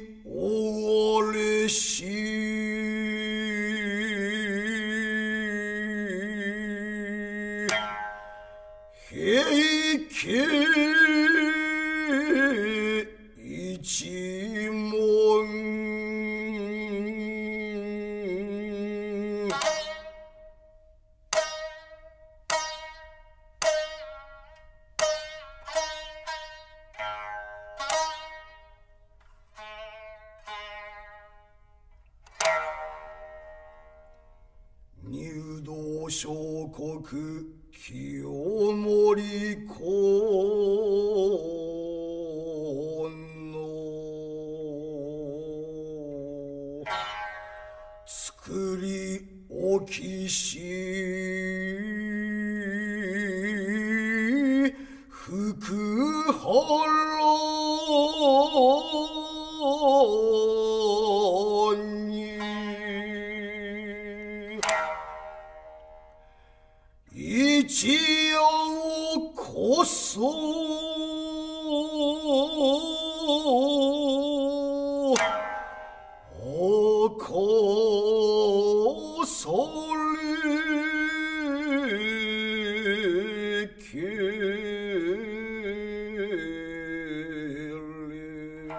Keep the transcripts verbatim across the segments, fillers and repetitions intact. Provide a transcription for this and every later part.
おれし平家一門入道小国清盛公の作り置きし福原に一夜をこそおこそれけれ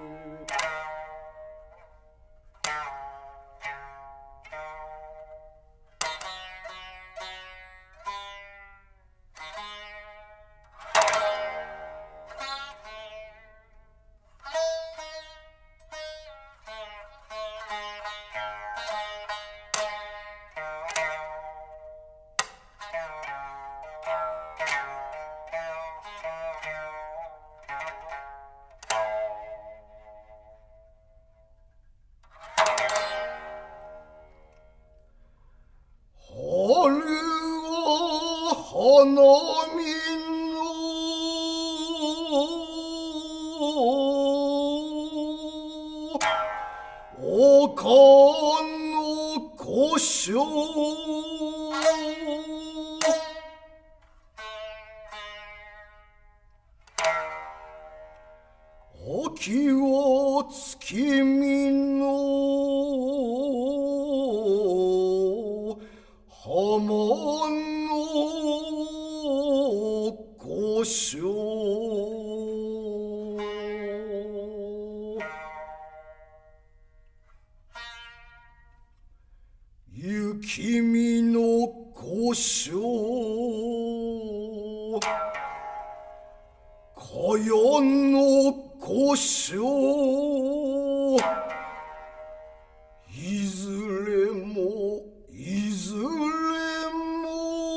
春は花見の丘の故郷秋は月見の浜の故郷雪見の故郷かやの故郷いずれもいずれも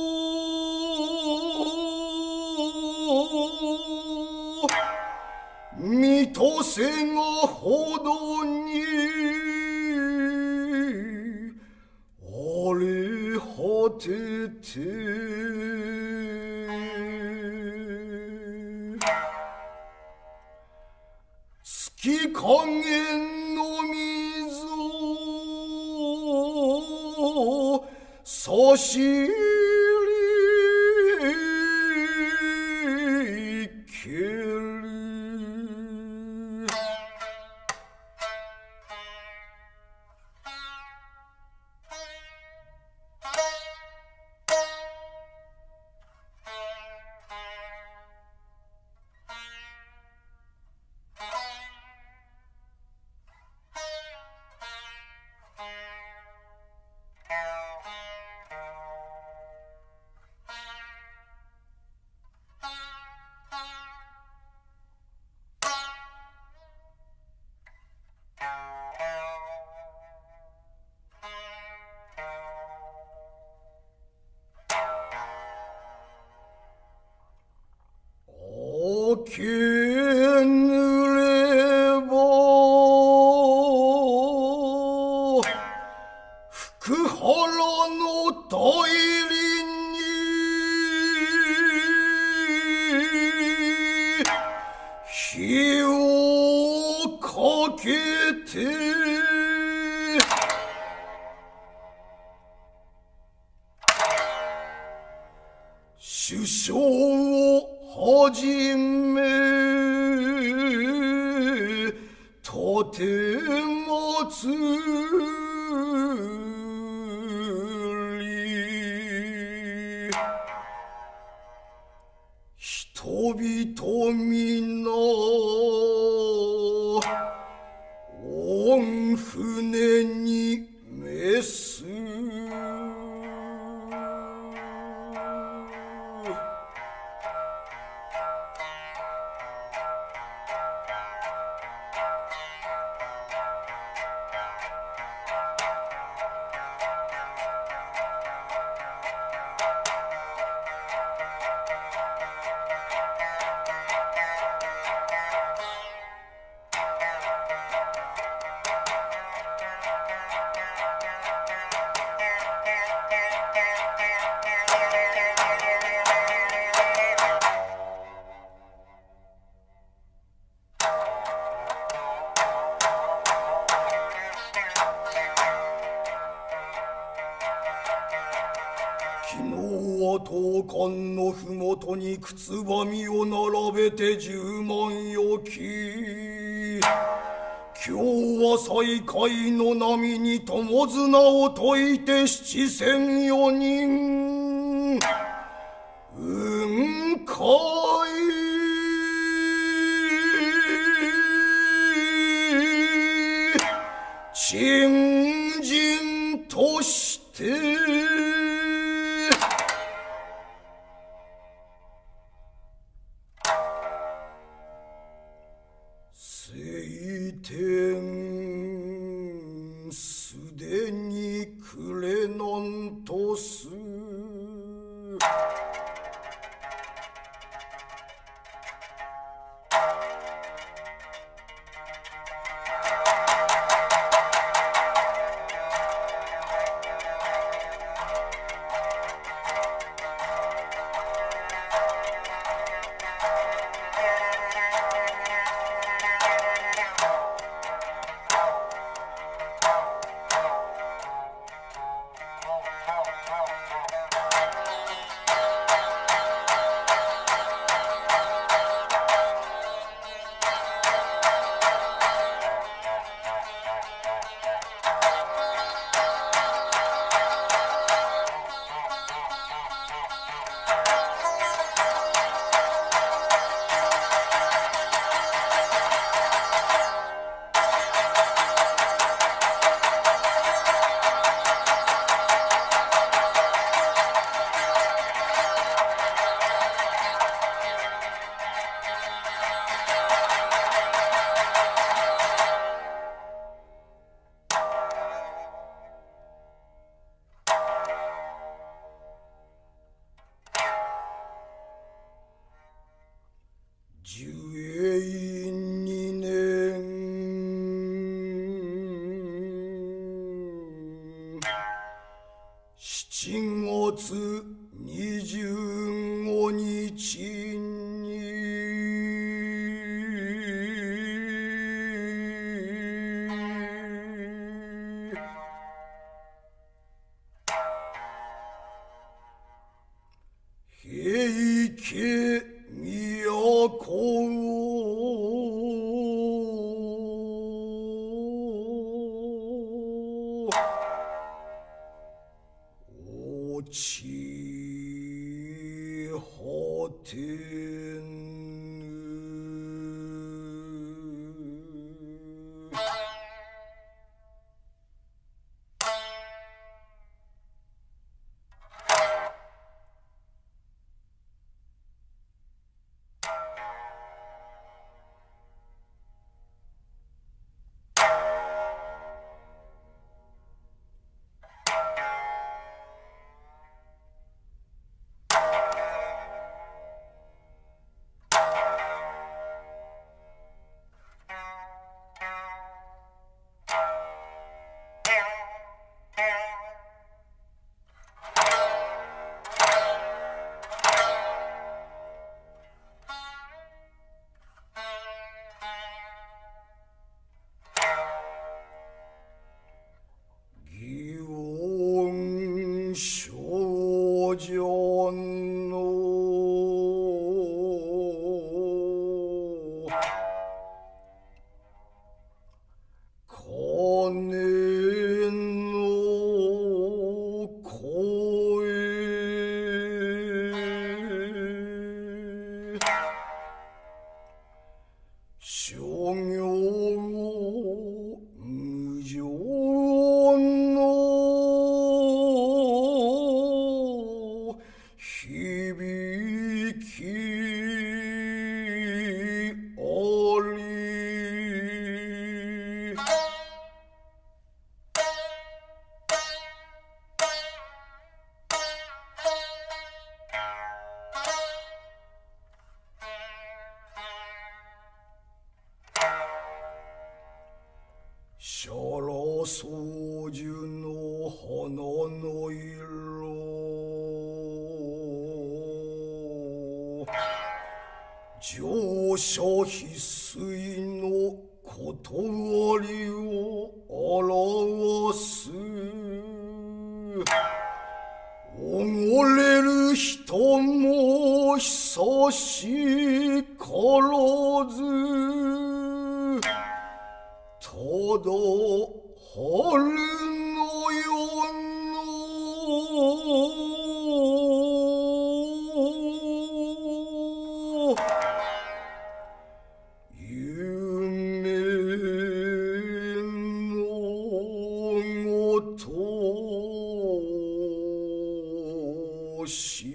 水戸瀬がほどに荒れ果てて月影の溝差し入けるけぬれば福原の大輪に火をかけて首相をはじめ豊てまつり人々皆御船に召す昨日は東関のふもとに靴ばみを並べて十万よき今日は西海の波に友綱を解いて七千四人雲海珍人として晴天すでに暮れなんとす寿永二年七月二十五日に平家都を落ち果てぬシャラ草樹の花の色、乗車必須の断りを表す。溺れる人も久しからず、ただ春の夜の夢のごとし。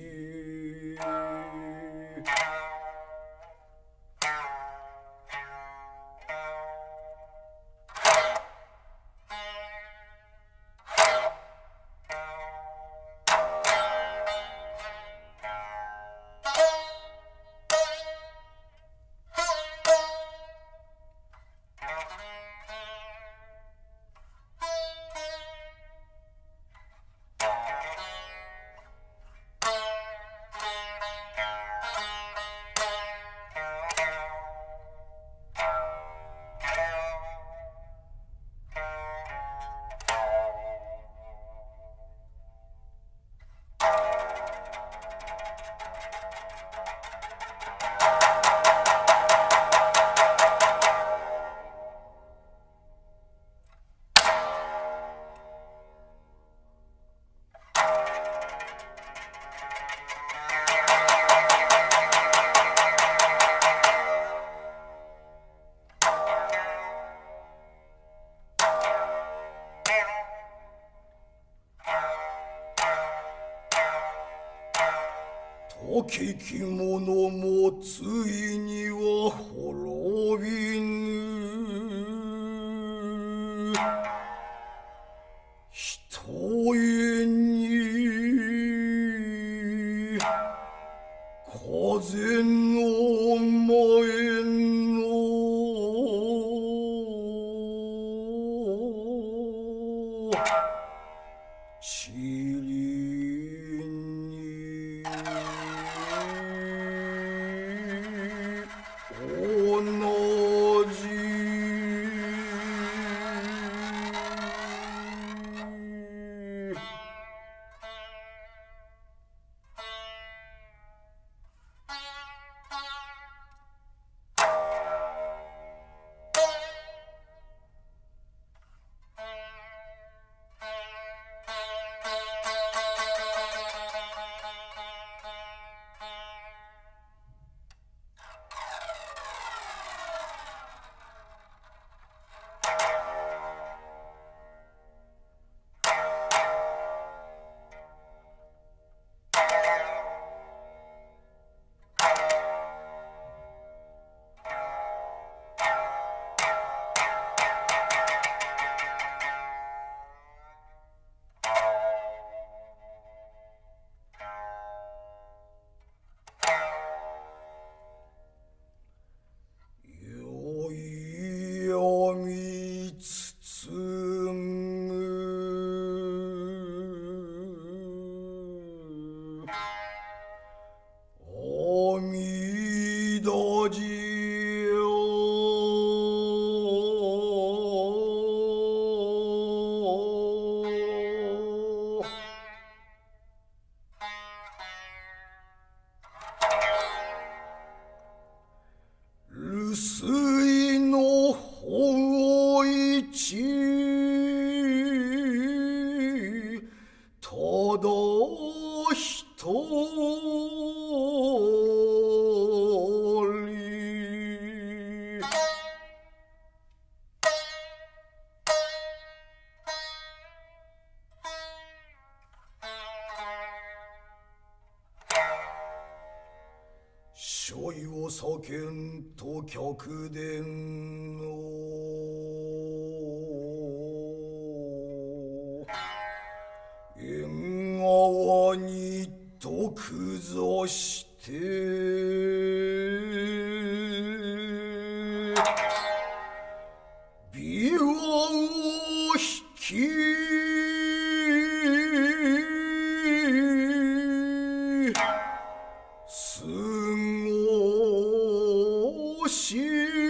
時着物もついには滅びぬ。ひとえに風の前の水の方一ただ一人所以を叫んと客伝のと崩して琵琶を弾き過ごし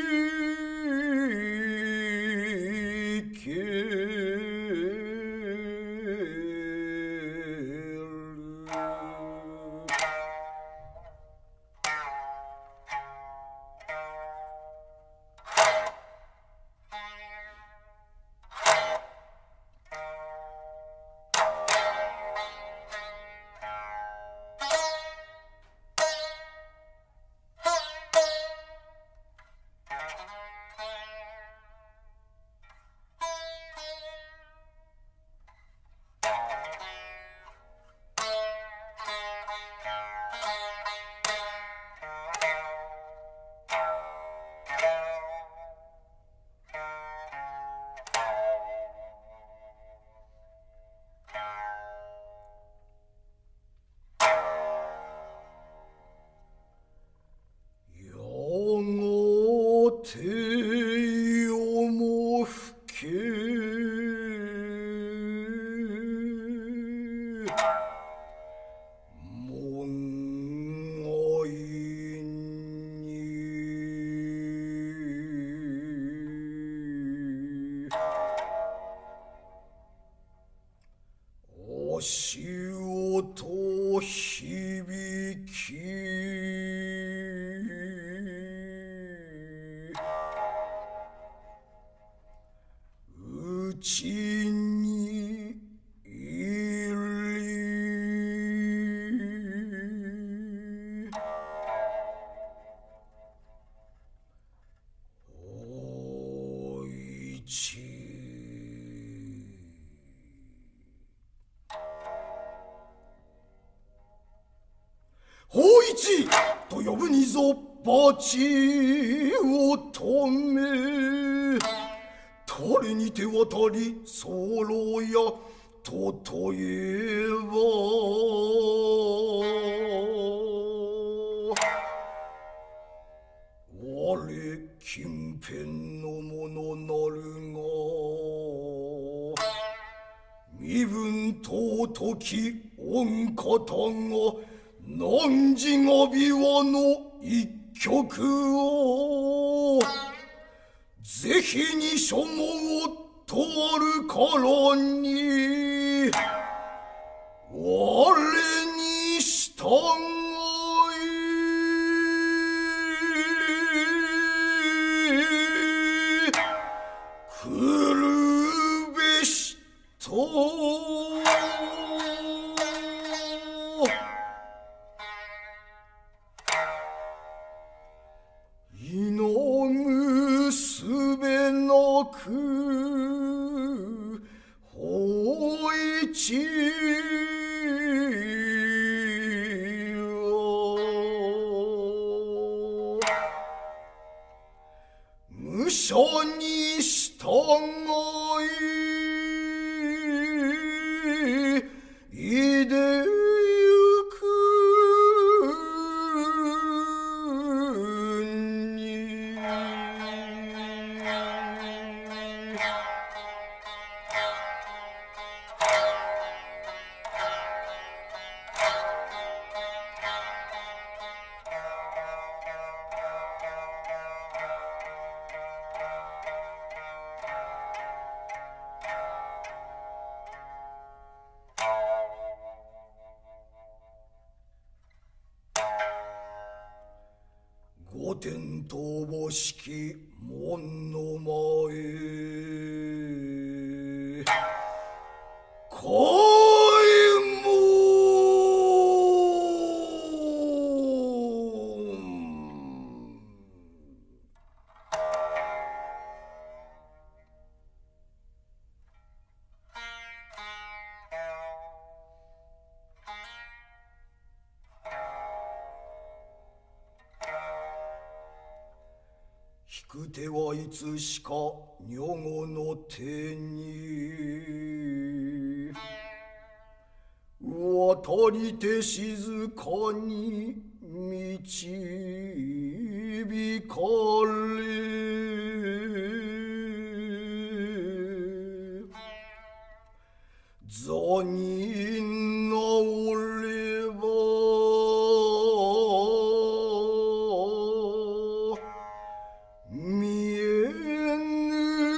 足音響きうちに入りおいち法一と呼ぶにぞバチを止め誰に手渡り候やととえば我近辺のものなるが身分尊き御方が何時が琵琶の一曲をぜひに所望とあるからに我に従い来るべしといのむすべなく法一を武者に従いいで御殿とぼしき門の前開門引く手はいつしか女子の手に渡語りて静かに導かれ座に直れば見えぬ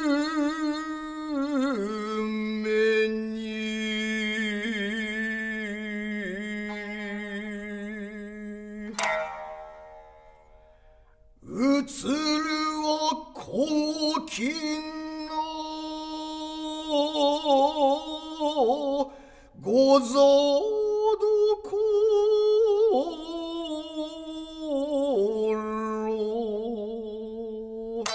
目に映るは黄金のござどころ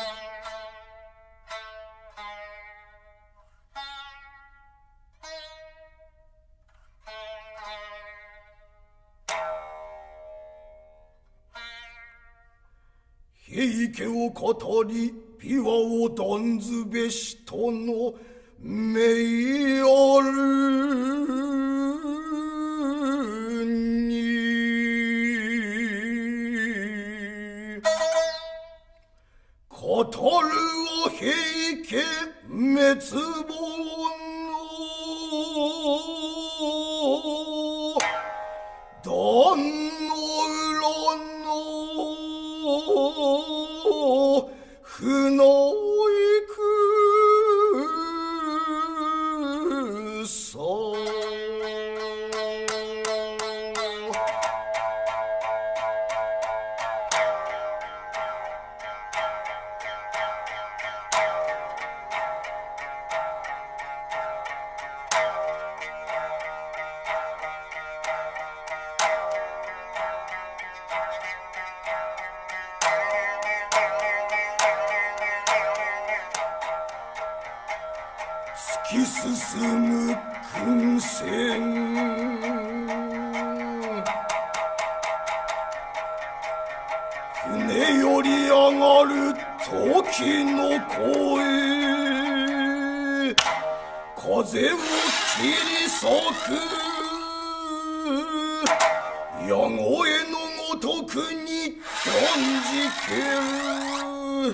平家を語り琵琶を断ずべしとの名あるに語るは平家滅亡の壇の裏の船行くさ突き進む軍船船より上がる時の声風を切り裂く矢声のごとくに断じける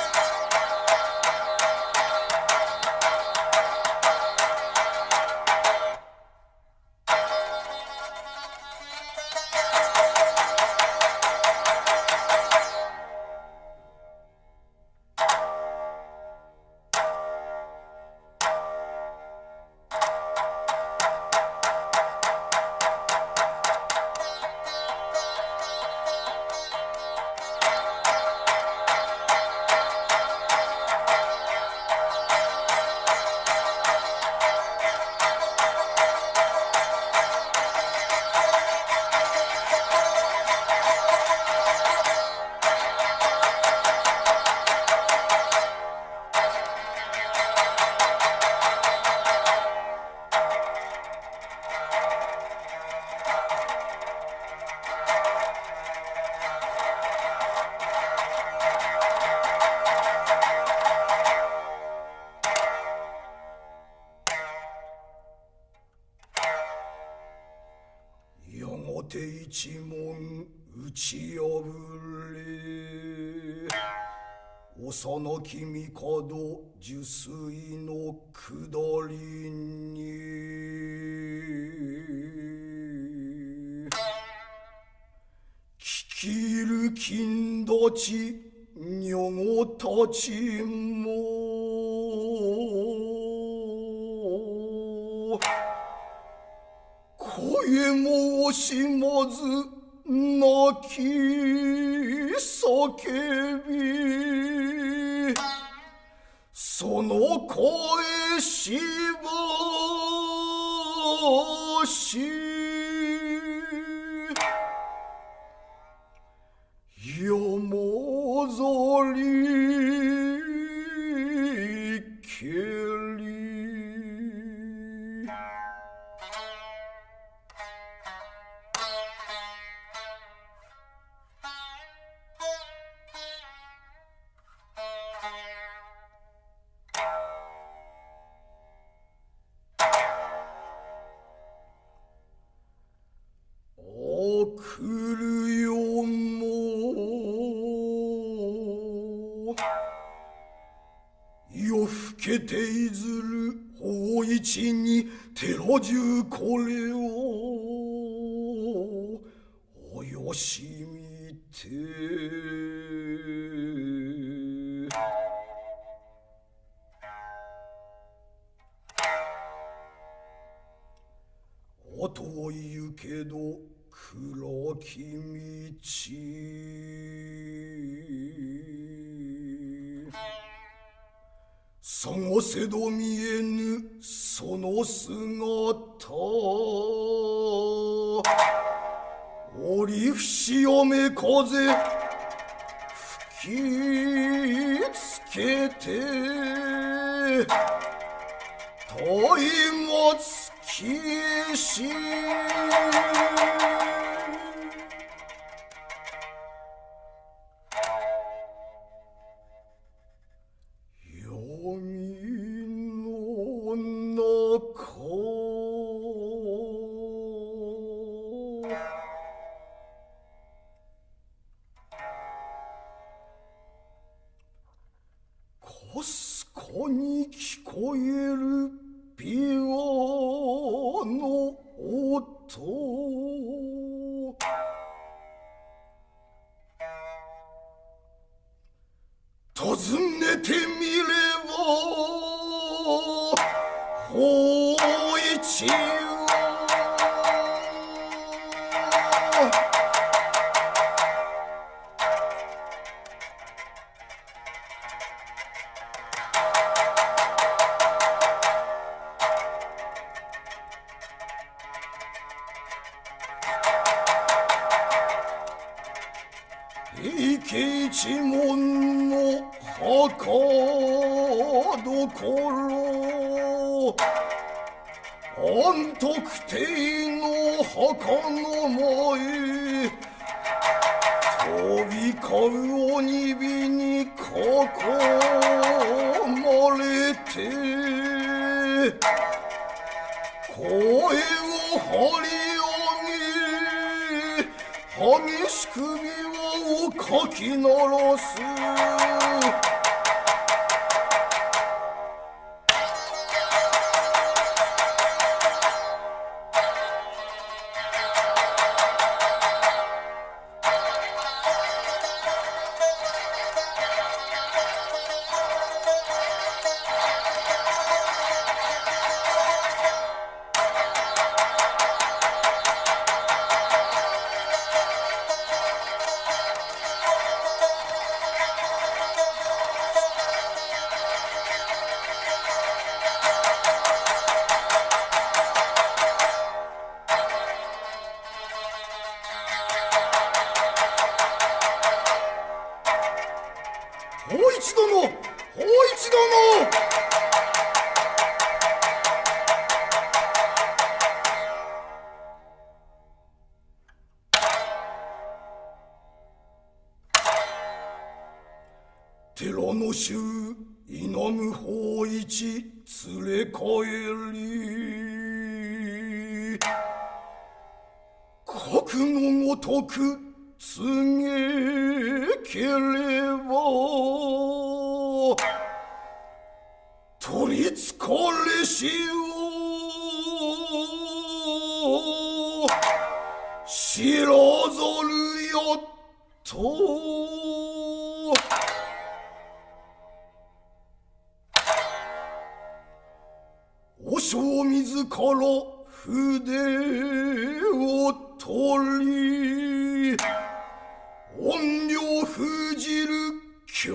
一門打ち破れ幼き帝受水の下りに聞きる金立ち女子たちも声も惜しまず泣き叫びその声しばし山ぞりけりけていずる法一に寺中これをおよしみて後を行けど黒き道探せど見えぬその姿折節雨風吹きつけて松明騎士かすかに聞こえるピアノ音尋ねてみれば法一平家一門の墓所安徳帝の墓の前飛び交う鬼火に囲まれて声を張り上げ激しく琵琶をかき鳴らす法一殿、法一殿。寺の衆稲む法一連れ帰り核のごとく告げければ取りつかれしを知らざるやと和尚自ら筆を取り怨霊封じる経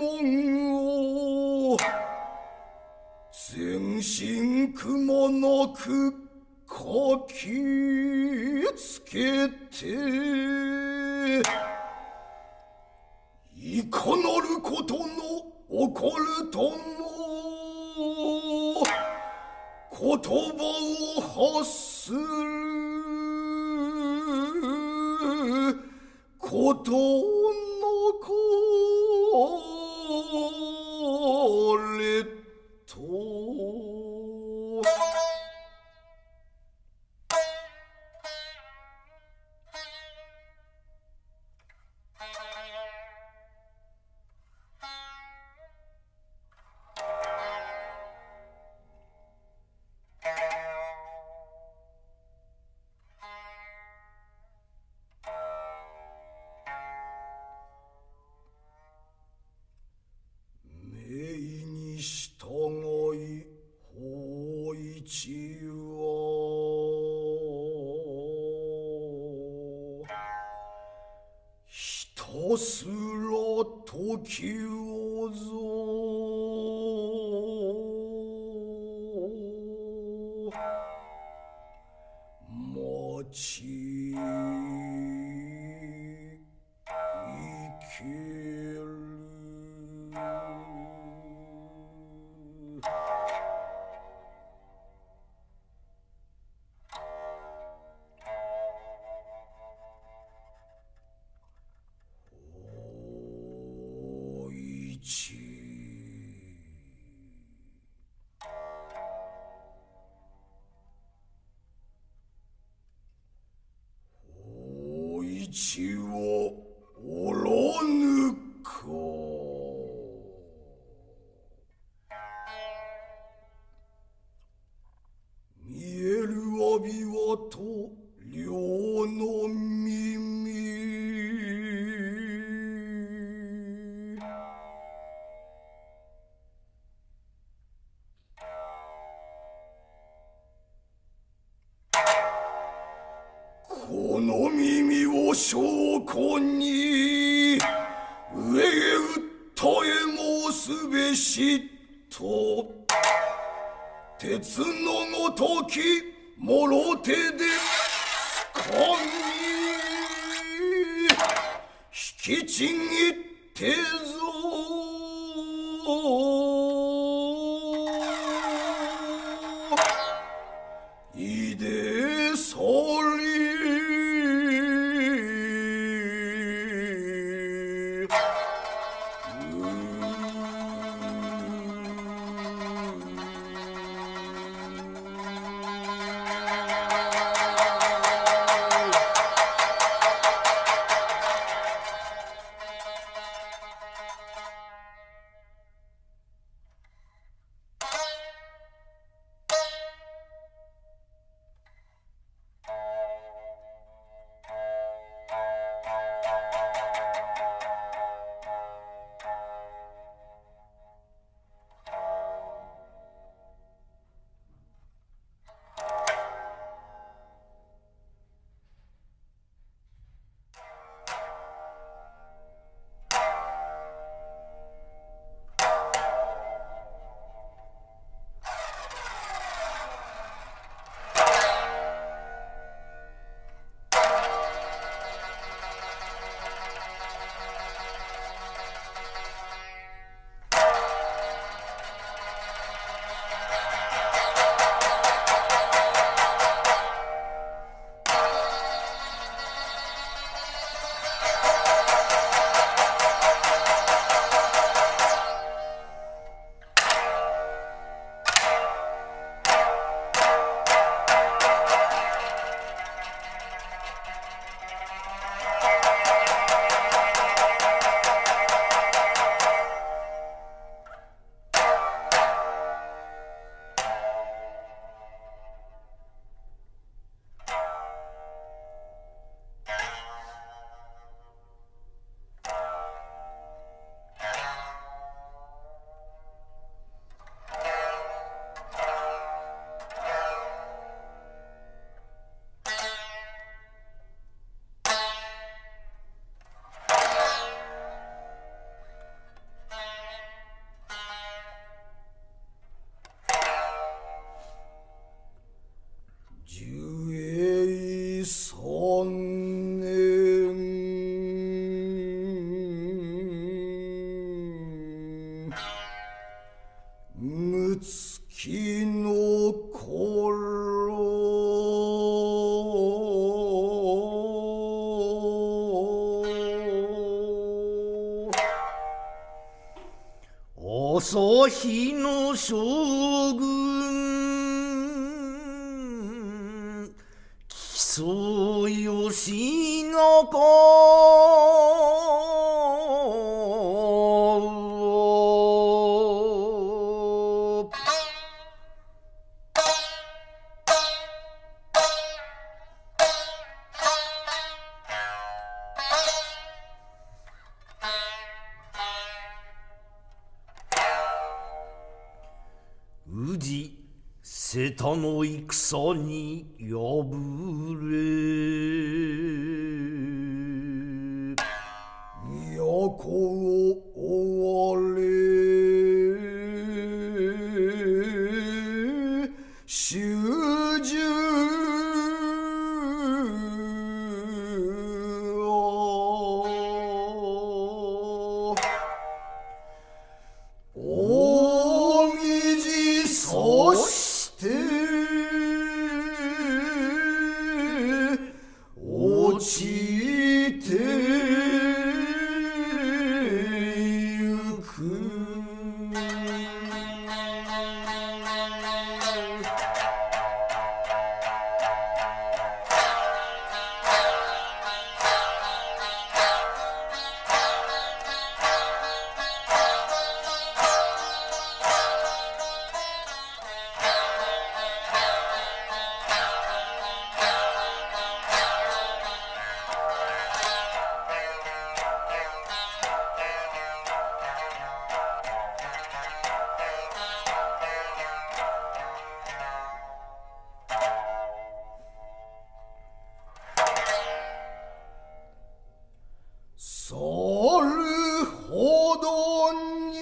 文を全身くまなく書きつけていかなることの起こるとも言葉を発することのこれとはひたすら時をぞ待ちいける。おいちおいちをおらぬか。見える阿びはと両の耳。この耳を証拠に上へ訴え申すべしと鉄のごときもろ手でつかみ引きちぎってぞ。いでそり月の頃朝日の将軍木曽義仲宇治瀬田の戦に敗れ都を追われ主従大道そして落ちてゆくそるほどに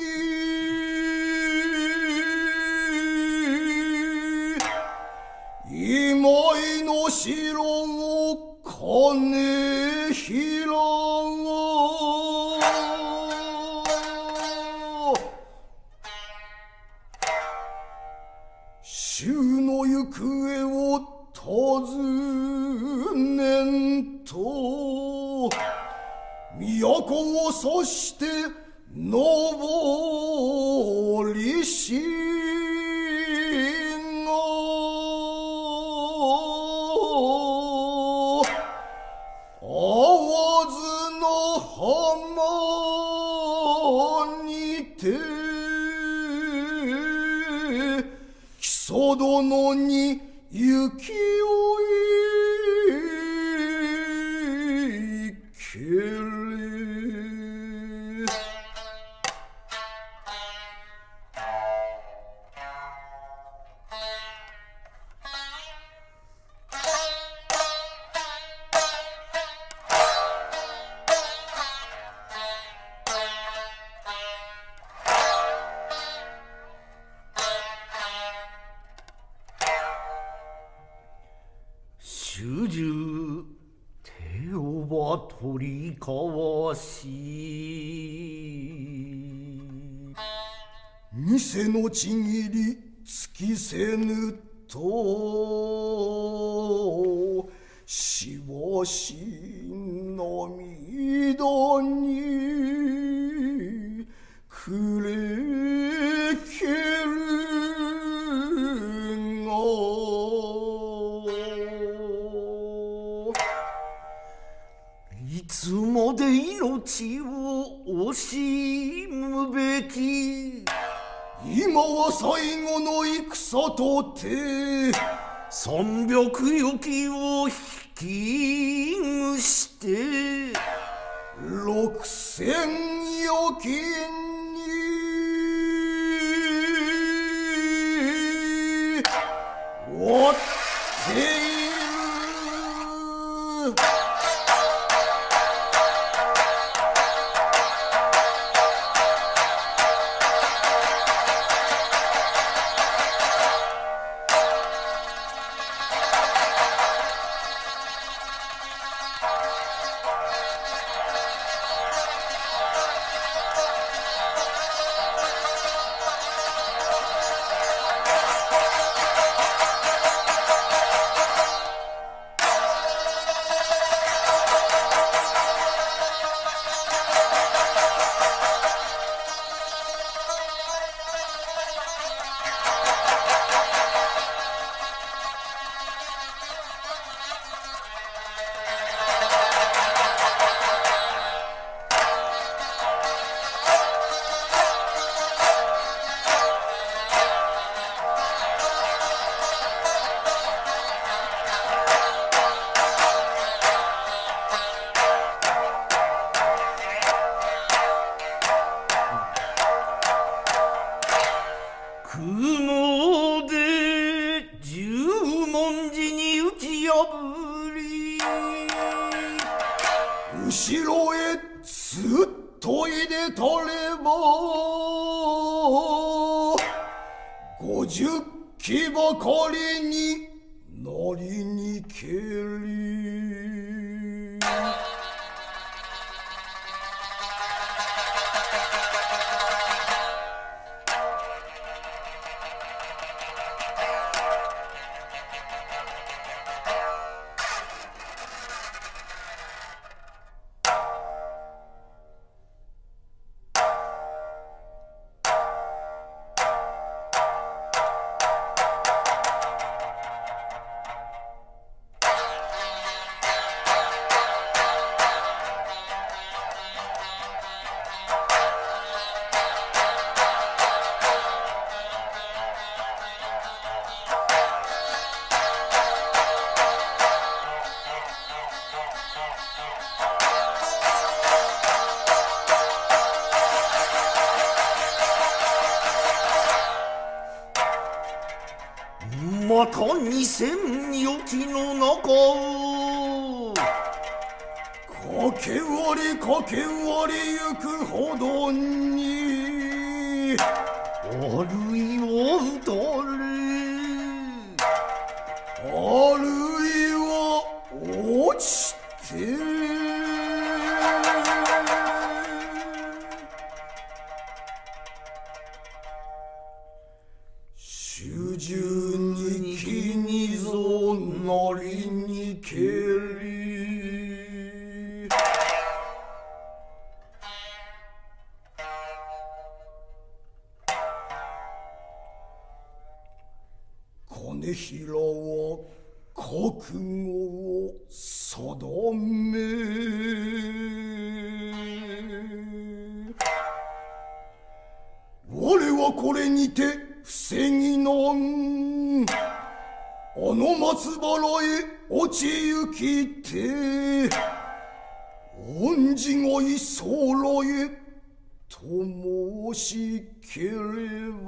今井の城を金平を衆の行方を尋ねんと都をそして上りしが会わずの浜にて木曽殿に行きをいける主従手をば取り交わし偽のちぎり尽きせぬとしばし涙に暮れけるがいつまで命を惜しむべき今は最後の戦とて三百余騎を引きぐして六千余騎に追っている後ろへずっといでたれば五十騎ばかりになりにけり。 また二千余騎の中を駆け割り駆け割りゆくほどにあるいは打たれあるいは落ちて主従に気にぞなりにけり。金平は覚悟を定め我はこれにて防ぎなんあの松原へ落ちゆきて恩事がい空へと申しければ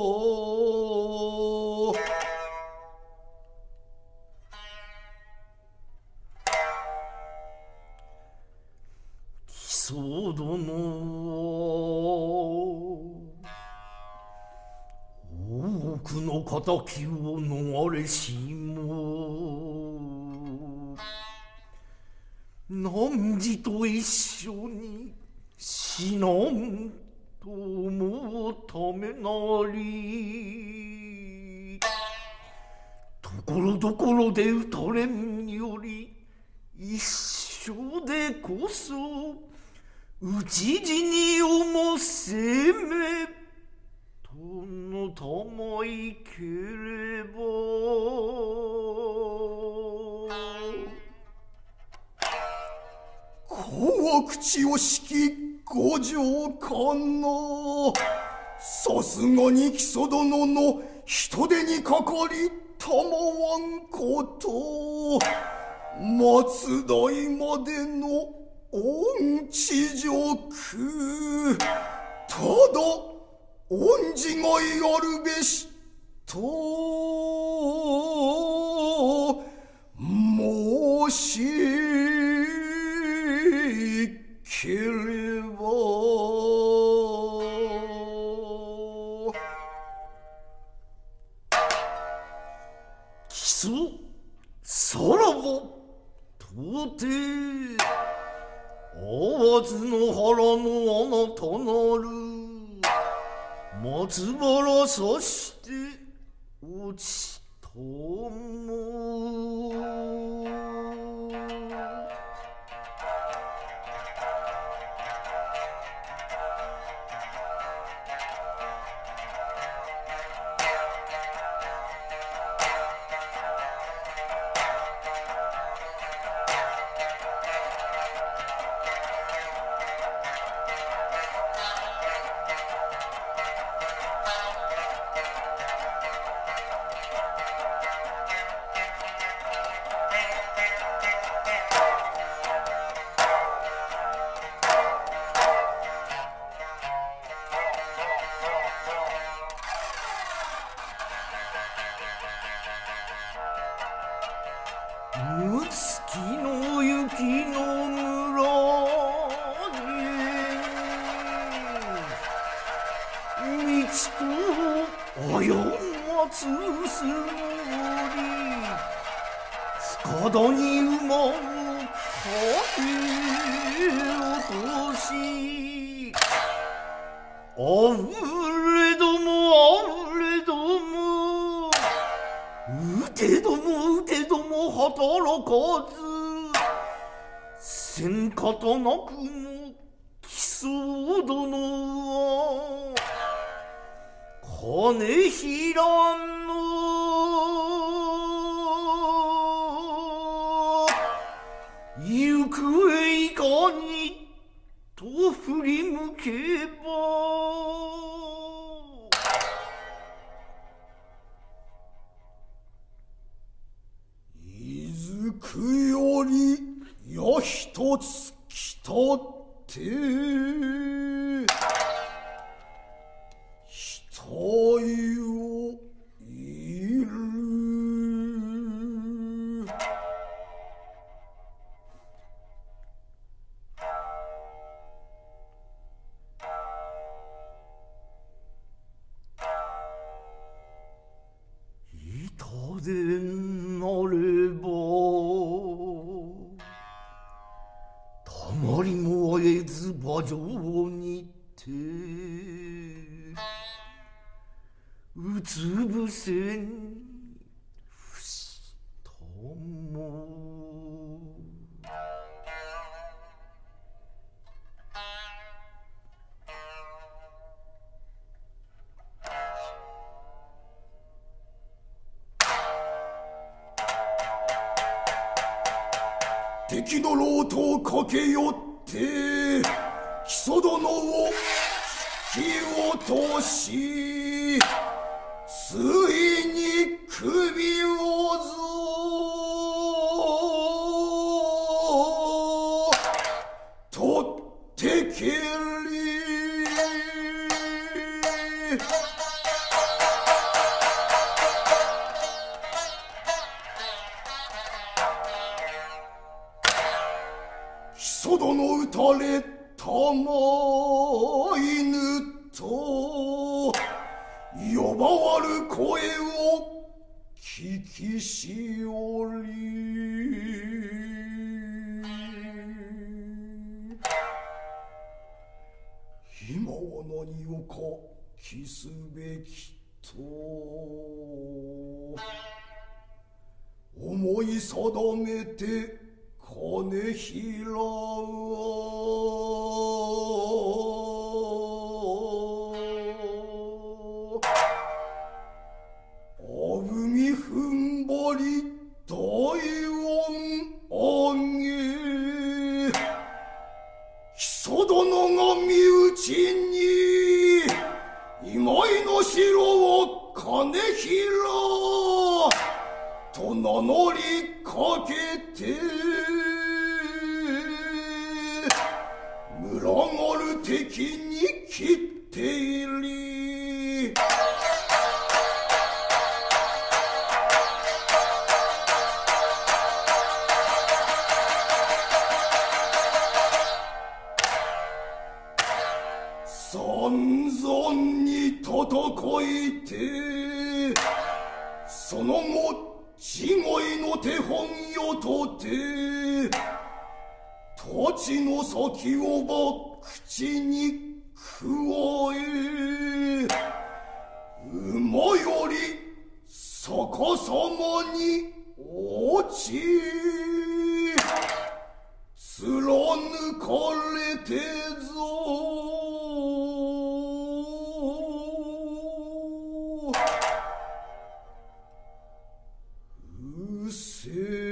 木曽殿多くの敵を逃れしも汝と一緒に死なんと思うためなりところどころで打たれんより一緒でこそ討ち死にをもせめのたまいければ子は口をしきご城かな。さすがに木曽殿の人手にかかりたまわんこと松代までの恩知辱ただ恩事がやるべしと申しければ木曽さらば到底会わずの腹のあなたなる松原さして落ちたもつすもり深田に馬を駆け落としあぶれどもあぶれども打てども打てども働かず戦果となくも木曽殿は金平の行方いかにと振り向けばいずくよりや一つ来たって額をいる板でなればたまりもあえず馬上にてうつ伏せに伏したも敵の牢と駆け寄って木曽殿を引き落としついに首をぞ取ってけり木曽殿打たれたま犬と呼ばわる声を聞きしおり今は何をか期すべきと思い定めて金平はあぶみふんばり大音あげ木曽殿が身内に今井の城を金平と名乗りかけて群がる敵に切っていり散々に戦いてその後地声の手本よとて土地の先をば口にくわえ馬より逆さまに落ち貫かれてぞうせ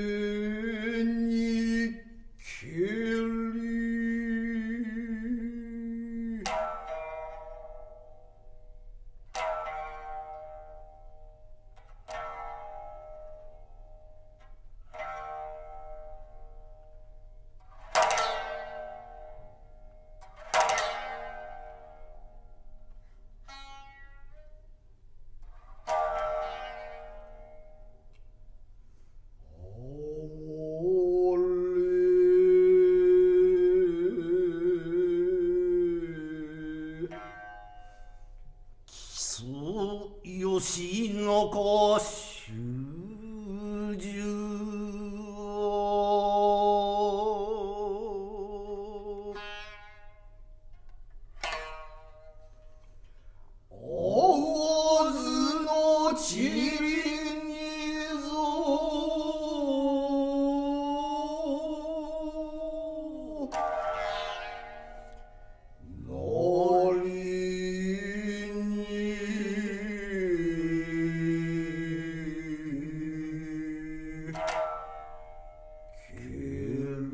にけり主従青津の地理にぞのりにける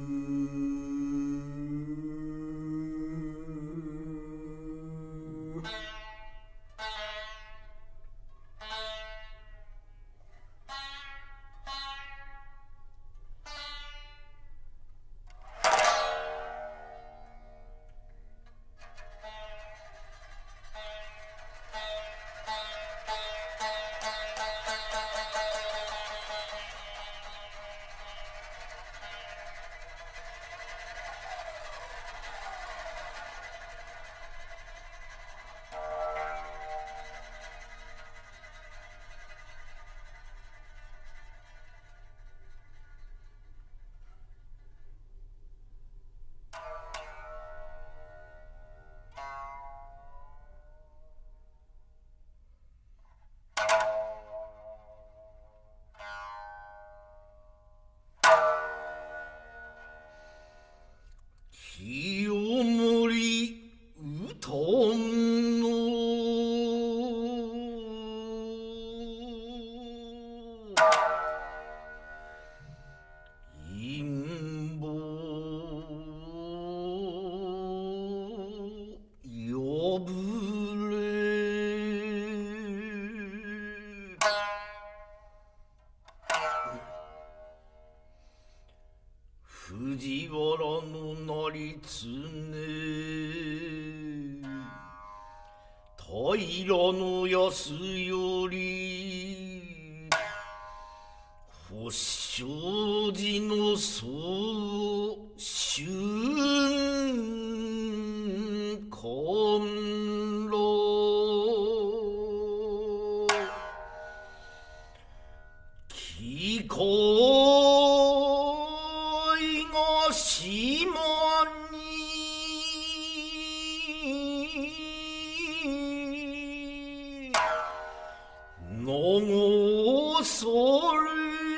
清盛うとんの陰謀呼ぶれ藤原の成常平の安より保証寺の総春婚路聞こいが島にのそれ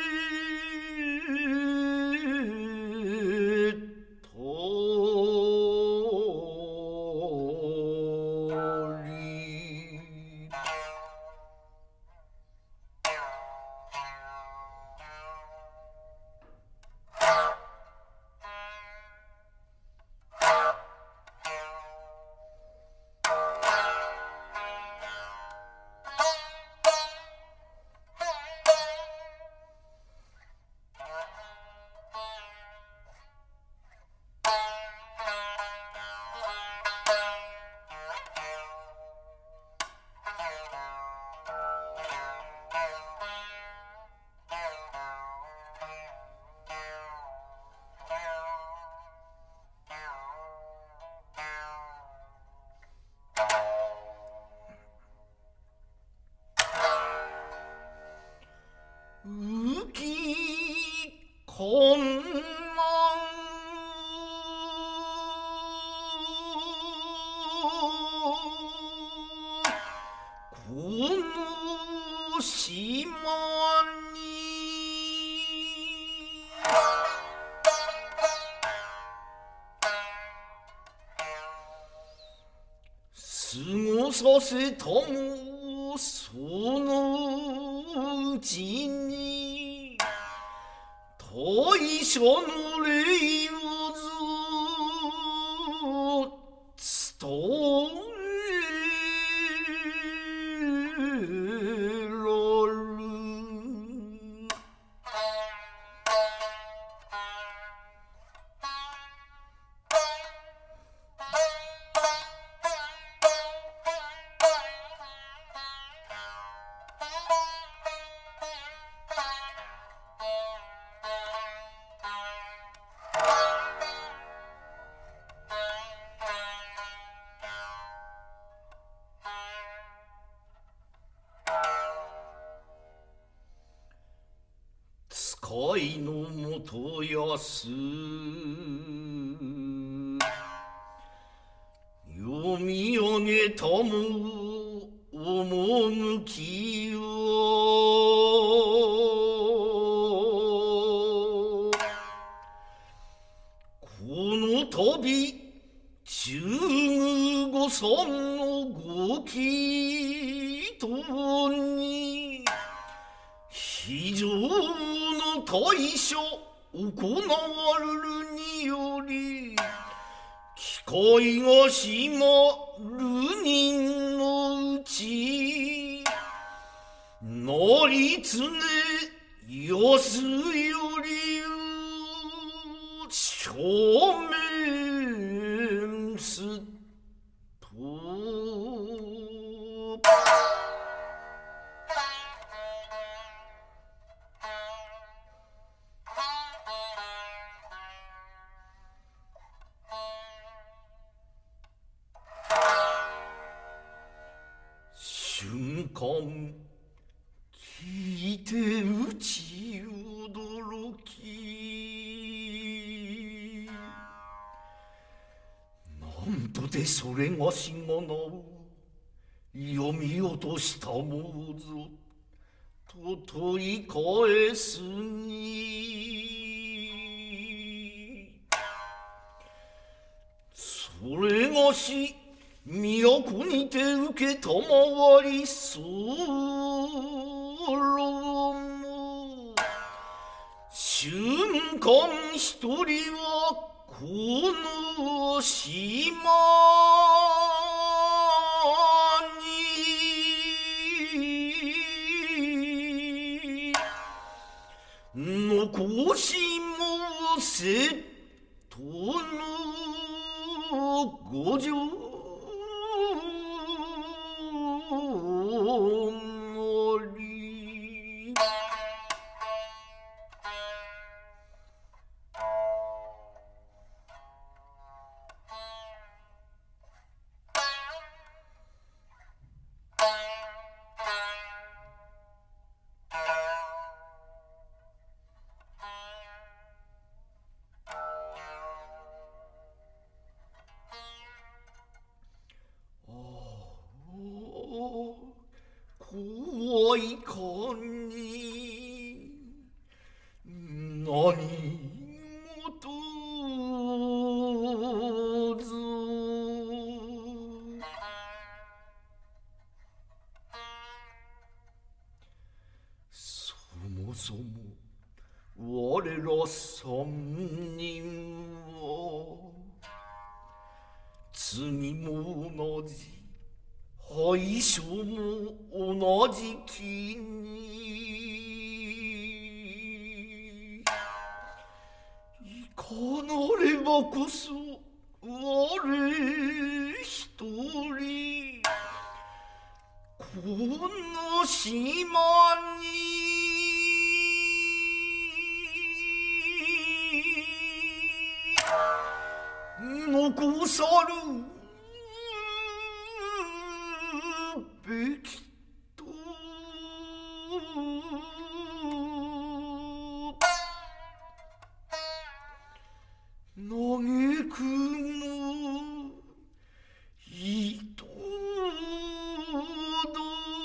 浮きこんこの島に過ごさせたもそのうちに大社の礼をずっと界のもとやす読み上げたも趣きをこの度中宮御さんのご祈祷に非常の大赦行われるにより機会がしまる人のうちなりつねやすより正面すと瞬間聞いてうち驚きなんとでそれがしがなを読み落としたものぞと問い返すにそれがし都にて受けたまわり候も瞬間一人はこの島に残しもせとのご条怖いかに何事ぞそもそも我ら三人は罪も同じ敗所も同じ気にいかなればこそ我一人この島に残さるべきと嘆くもいとど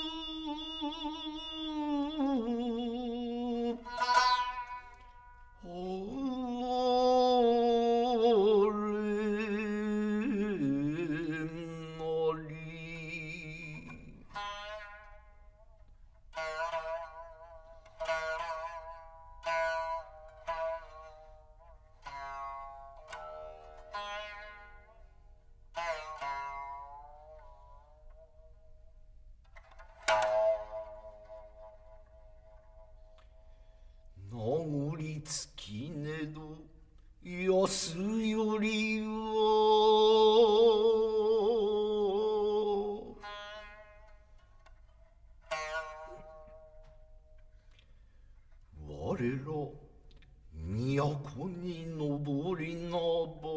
名残尽きねど安よりは我ら都に登りなば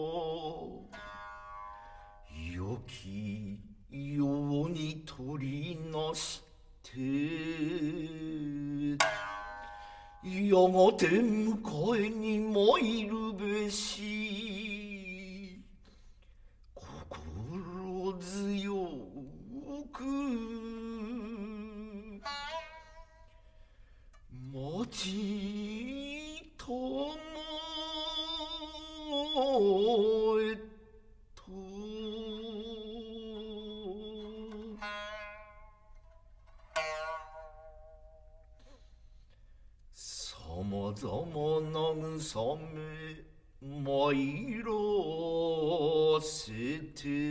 良きように取りなしてやがて迎えに参るべし。心強く待ちたまえと。さまざま慰め参らせ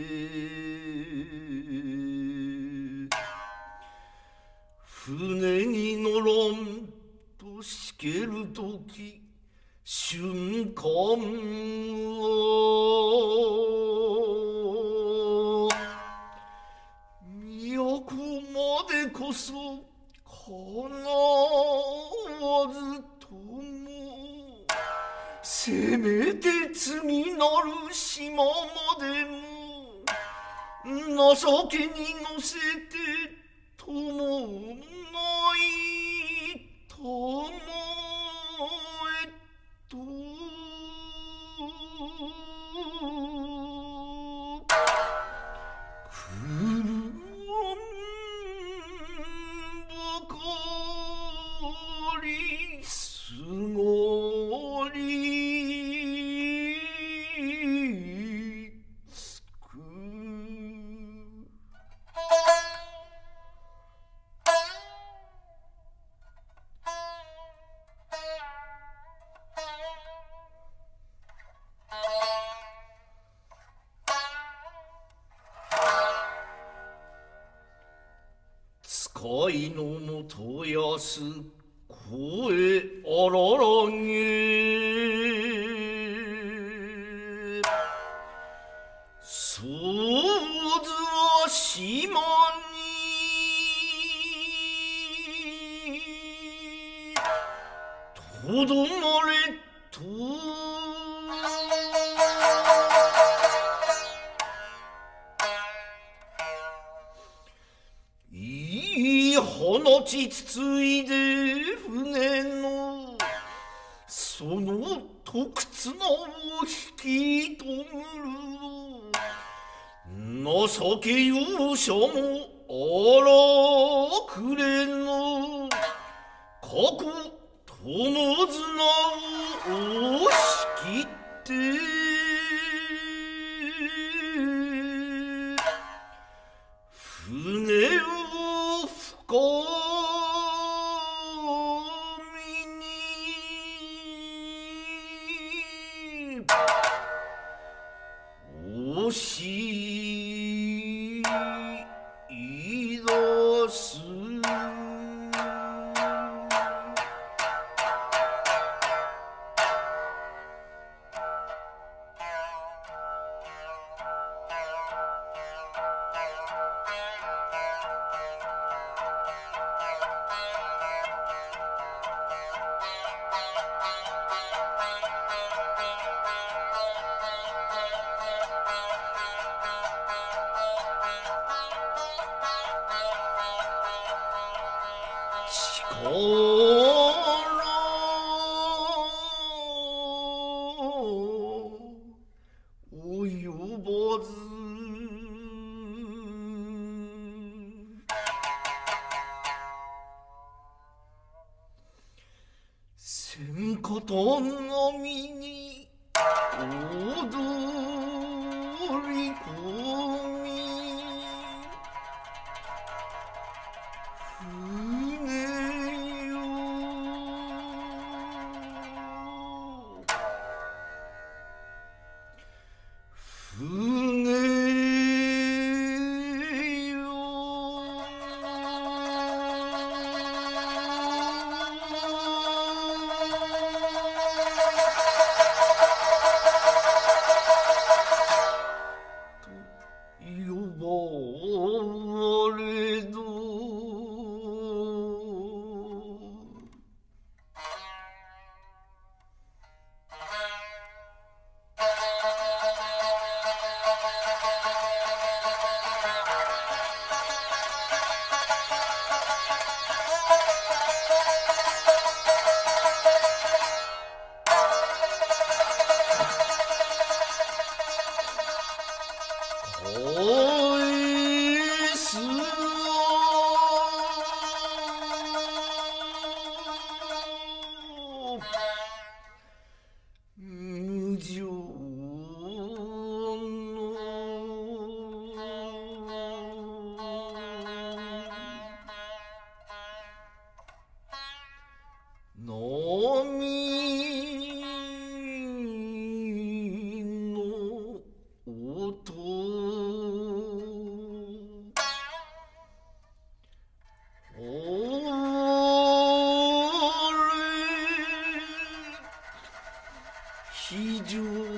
て、船に乗らんとしけるとき瞬間は都までこそかなわずとも、せめて次なる島までも情けに乗せてともないたまえと。くるわんばかりすごりつく。使いのもとやす声あららげ、そうずは島にとどまれと。いい放ちつついで船のその特綱を引き止むる。情け容赦もあらくれの過去友綱を押し切って船を深みに押し出す。力及ばず千方波に踊り込み、 のみの音おれ非常